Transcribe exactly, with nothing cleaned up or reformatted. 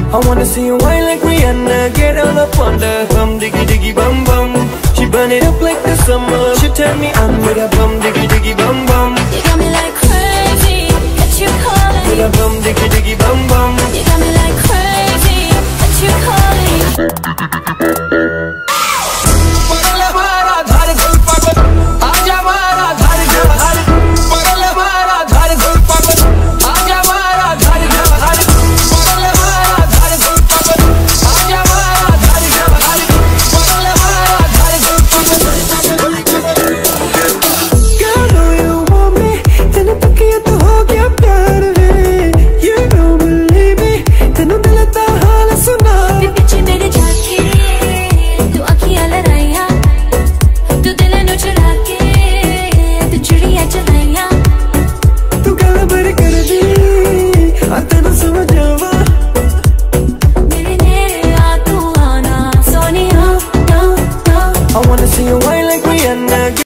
I wanna see you whine like Rihanna, get all up on the bum diggy diggy bum bum. She burn it up like the summer. She turn me on with a bum diggy diggy bum bum. You got me like crazy, that you calling. With a bum diggy diggy bum.